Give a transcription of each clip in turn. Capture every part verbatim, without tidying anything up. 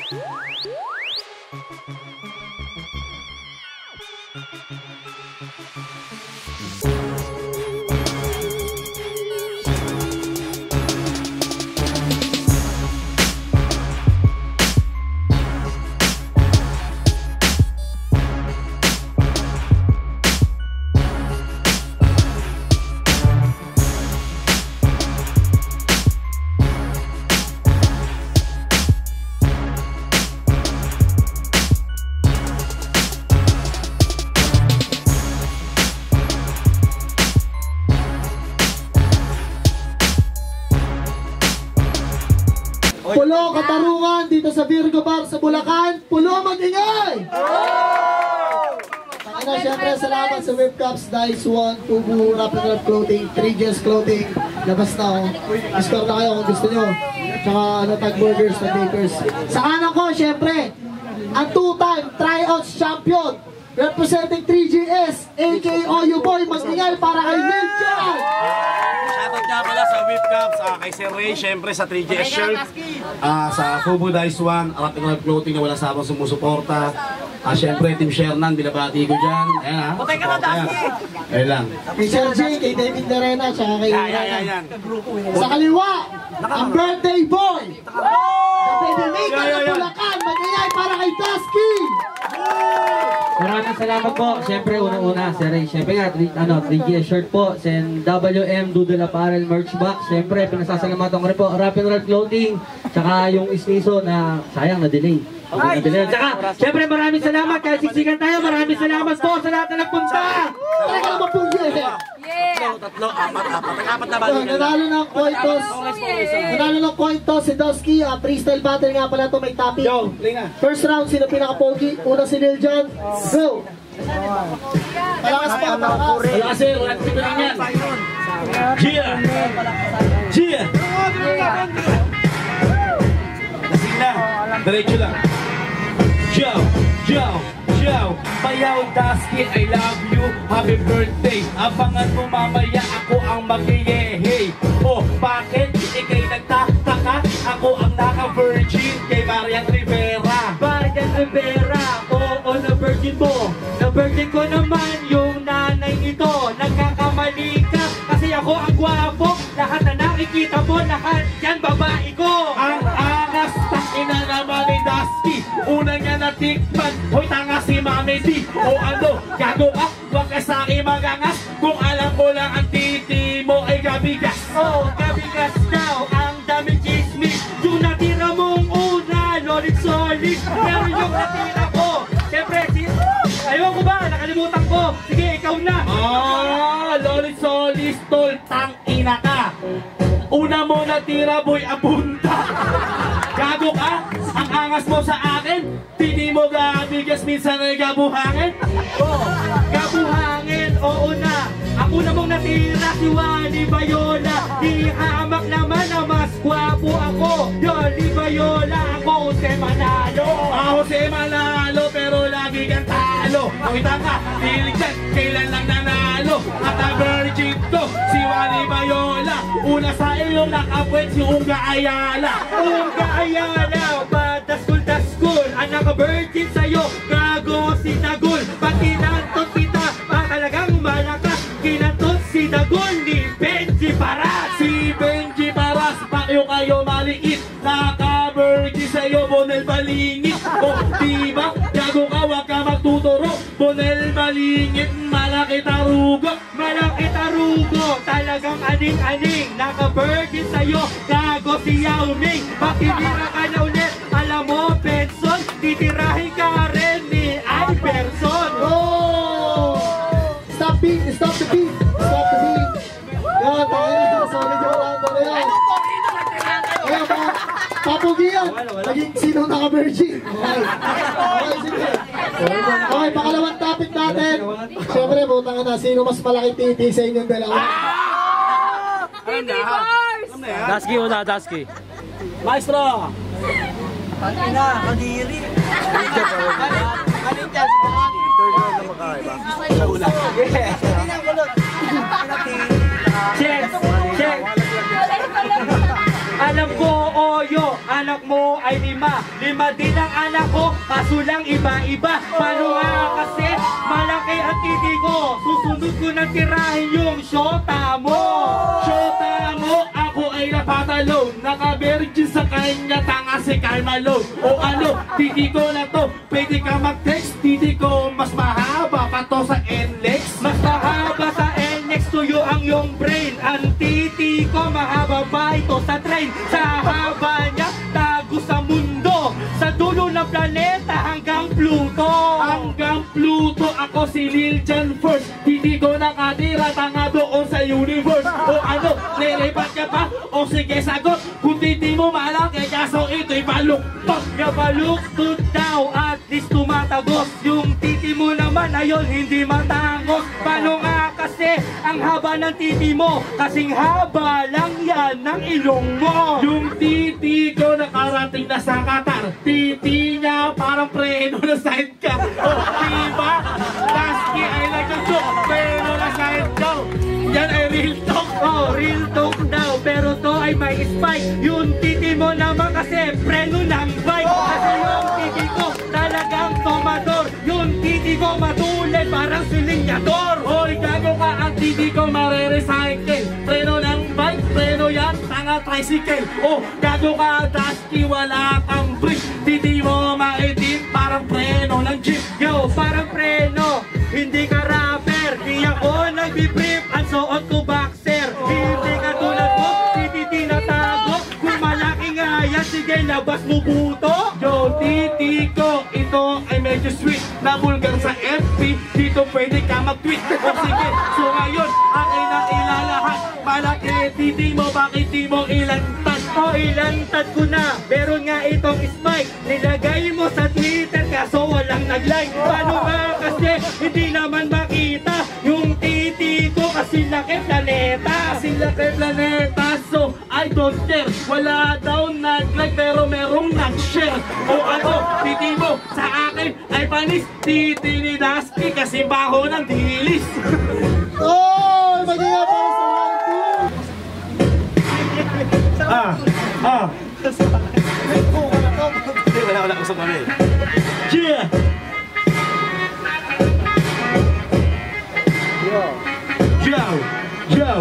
Pulo katarungan dito sa Virgo Bar sa Bulacan. Pulo mag-ingay! Ano, syempre salamat sa Webcaps, Dice One, Tubu, Rapid Clothing, three Gs Clothing. Labas na oh. Discord na kayo kung gusto nyo. Tsaka ano, Tag Burgers, Tag Bakers. Sa kanan ko, syempre, ang two-time tryouts champion, representing three G S, A K O U-Boy, mag-ingay para kay Ninja! Shoutout nga pala sa Webcaps, uh, kay Sir Ray, syempre sa three G S shirt, uh, sa Fubu Dice One, Rapid Clothing na wala sa akong sumusuporta. Uh, syempre, Team Shernan, binabati ko dyan. Ayan ha. Putay ka na, Dusky! Ayan lang. Kay Sir J, kay David Larena, tsaka kay Yan, yan, yan. Sa kaliwa, ang birthday boy! Sa baby maker ng Bulacan, mag-ingay para kay Dusky! Maraming salamat po. Siyempre, unang-una, Sir Ray. Siyempre nga, ano, three G S shirt po. Sen W M Doodle Apparel merch box. Siyempre, pinasasalamatan ko rin po. Rapid Roll Clothing. Tsaka yung ismiso na sayang na-delay. Okay, na-delay. Tsaka, siyempre, maraming salamat. Kahit siksikan tayo, maraming salamat po sa lahat na nagpunta. Talaga naman po yun. Tatlo, tatlo, apat, apat. Apat na balik. Nanalo ng coin toss. Nanalo ng coin toss si Dusky. Freestyle battle nga pala ito, may topic. Yo, play na. First round, sino pinaka-pogi? Una si Lil Jon. Go! Malakas pa, malakas. Wala kasi, wala kasi ko lang yan. Gia! Gia! Lasing na. Diretso lang. Jow! Jow! Jow! Bayaw Dusky, I love you. Happy birthday. Abangan mo mamaya, ako ang mag-yehey. Oh, bakit? Ikay nagtataka. Ako ang naka-virgin kay Marian Rivera. Marian Rivera, oo, na-virgin mo. Na-virgin ko naman yung nanay nito. Nagkakamali ka kasi ako ang gwapo. Lahat na nakikita mo, lahat yan babae ko. Ang angas, takina naman ni Dusky. Una niya natikman, hoy tanga si Mami D. O ano, gago ka, huwag ka sa akin magangas. Kung alam mo lang ang titi mo ay gabigas. Oh, gabigas daw, ang dami chismis. Yung natira mong una, lolit solid. Pero yung natira ko, siyempre, si... Ayaw ko ba, nakalimutan ko. Sige, ikaw na. Ah, lolit solid, tol, tang ina ka. Una mo natira, boy, abunta. Gago ka? Ang angas mo sa akin? Pili mo gabigas, minsan ay gabuhangin? Oh, gabuhangin, oo na. Ako namang natira si Wally Bayola. Ihamak naman na mas gwapo ako. Yoli Bayola, ako Jose Manalo. Ah, Jose Manalo, pero lagi kang talo. Makita ka, pilig dyan, kailan lang nanalo. At ang virgin to, si Wally Bayola. Una sa iyo nakapwet si Unga Ayala. Unga Ayala, padaskul-daskul. Ang naka-virgin sa'yo, gago si Dagul. Pag kinantot kita, pa talagang malakas. Kinantot si Dagul ni Benji Paras. Si Benji Paras, payo kayo maliit. Naka-virgin sa'yo, Bonel Balingit. O diba, gago ka, wag ka magtuturo. Bonel Balingit, malaki tarugo. Malaki tarugo, talagang aning-aning. Naka-virgin sa'yo, gago si Yao Ming. Makibira ka na ulit, alam mo, Benson, titirahin ka rin ni Iverson. Oh! Stop beat! Stop the beat! Stop the beat! Yan, tayo na. Solid yung round na yan. Ayan, mga papugian. Maging sino naka-virgin. Okay. Okay, sige. Okay, pakalawang topic natin. Siyempre, butang na. Sino mas malaki titi sa inyong dalawa? Titi Bars! Dusky una, Dusky. Maestro! Pagina, kadiri. Kanin dyan, Check! Check! Alam ko, Oyo, anak mo ay lima. Lima din ang anak ko, kaso lang iba-iba. Paano nga kasi malaki ang titi ko? Susunod ko na tirahin yung shota mo. Shota mo, ako ay napatalong. Naka-virgin sa kanya, tanga si Carmelo. O ano, titi ko na to, pwede ka mag-text. Titi ko mas mahaba pa to sa N L E X. Mas mahaba sa N X, tuyo ang iyong brain. Ang titi ko mahaba pa ito sa train. Sa haba niya, tago sa mundo. Sa dulo ng planeta hanggang Pluto. Hanggang Pluto, ako si Lil Jon First. Titi ko nakatira, tanga doon sa universe. O ano, lilipat ka pa? O sige sagot, kung titi mo malaki, kaso ito'y baluktot. Kabaluktot daw, at least tumatagos. Yung titi mo naman ayon hindi matangos. Paano nga kasi ang haba ng titi mo? Kasing haba lang yan ng ilong mo. Yung titi ko nakarating na sa Qatar. Titi niya parang preno na sidecar. O diba? Lasky ay nag-joke, pero na sidecar. Yan ay real talk. Oh, real talk daw, pero to ay may spike. Yung titi mo naman kasi preno ng bike. Kasi yung titi ko talagang tomador. Yung titi ko matulad parang silinyador. Hoy, gago ka, ang titi ko mare-recycle. Preno ng bike, preno yan, tanga tricycle. O, gago ka, Dusky, wala kang brick. Titi mo maitim, parang preno ng jeep. Yo, parang preno, hindi ka rapper. Di ako nagbibrief, ang suot ko boxer. Hindi ka tulad mo, titi tinatago. Kung malaki nga yan, sige labas mo buto. Yo, titi ko, ito ay medyo sweet. Nabulgar sa F B, dito pwede ka mag-tweet. O sige, so ngayon, akin ang ilalahat. Malaki titi mo, bakit di mo ilantad? O ilantad ko na, meron nga itong spike. Nilagay mo sa Twitter kaso walang nag-like. Paano nga kasi hindi naman makita yung titi ko kasi laki planeta. Kasi laki planeta, so I don't care. Wala daw nag-like pero merong nag-share. O ano, titi mo sa akin ay panis. Titi ni Dusky kasi baho ng dilis. Oh, magiging para sa round two. Ah, ah. Hindi, wala wala usap kami. Yeah! Yo! Yo!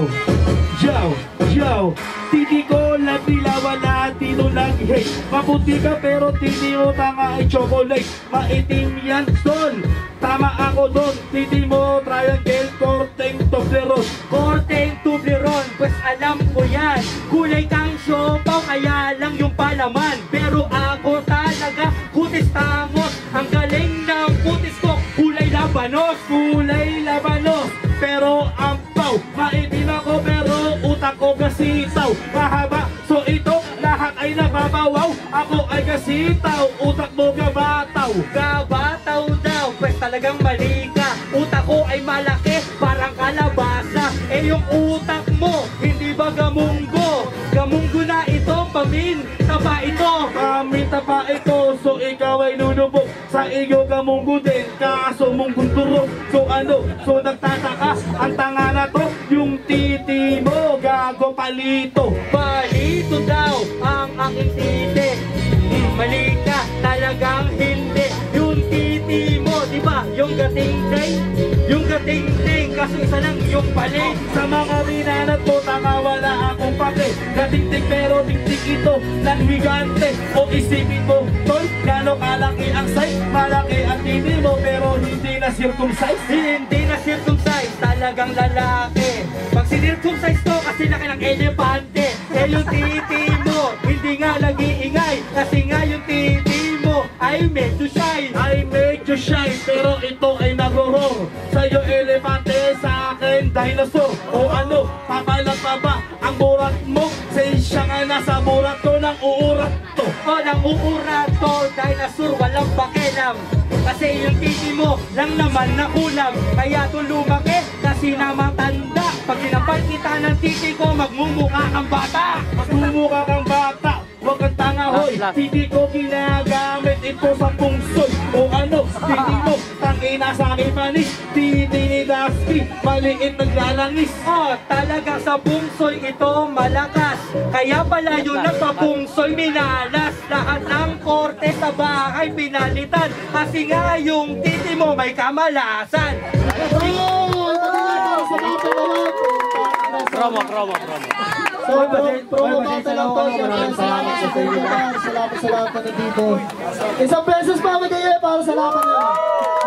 Yo! Yo! Titi ko lang nila wala dito lang hate. Maputi ka pero titi mo tanga ay chocolate. Maitim yan tol. Tama ako doon. Titi mo triangle, korteng, toblerone. Korteng Tubleron, pues alam ko yan. Kulay kang siopaw, kaya lang yung palaman. Pero ako talaga, kutis tamos. Ang galing ng kutis ko, kulay labanos. Kulay labanos, pero ampaw. Maitim ako pero utak ko kasitaw. Mahaba, so ito lahat ay nababawaw. Ako ay kasitaw, utak mo gabataw. Gabataw daw, pues talagang mali ka. Utak ko ay malaki, parang kalabasa. Eh yung utak mo, hindi ba gamunggo? Gamunggo na ito, pamin, taba ito. Paminta pa ito, so ikaw ay lulubog. Sa iyo gamunggo din, kaso munggong turok. So ano, so nagtataka, ang tanga na to, yung titi mo, gago palito. Palito daw ang aking titi. Hmm, mali ka, talagang hindi. Yung titi mo, di ba? Yung gating-ting, yung gating-ting, kaso isa lang yung paling. Sa mga binanat mo, tanga wala akong pake. Gating-ting pero ting-ting ito ng higante. O isipin mo, tol, gano'ng kalaki ang size. Malaki ang titi mo pero hindi na circumcise. Hindi na circumcise, talagang lalaki. Pag sinircumcise to, kasi laki ng elepante. Eh yung titi mo, hindi nga nag-iingay. Kasi nga yung titi mo ay medyo shy. Ay medyo shy pero ito ay nag-horror. Sa'yo elefante, sa akin dinosaur. O ano, papalag pa ba ang burat mo? Say siya nga nasa burat ko ng uurat to. O nang uurat to, dinosaur, walang pakialam. Kasi yung titi mo lang naman na ulam. Kaya to lumaki kasi naman tanda. Pag sinampal kita ng titi ko, magmumukha kang bata. Magmumukha kang bata, huwag kang tanga hoy. Titi ko ginagamit ito sa pungsoy. O ano, titi mo, tangina sa akin manis. Titi ni Dusky, maliit naglalangis. Oh, talaga sa bungsoy ito malakas. Kaya pala yung nagpabungsoy minalas. Lahat ng korte sa bahay pinalitan. Kasi nga yung titi mo may kamalasan. Promo, promo, promo. So, promo ka lang po. Maraming salamat sa inyo. Salamat sa lahat na nandito. Isang beses pa magaya para sa laban nyo.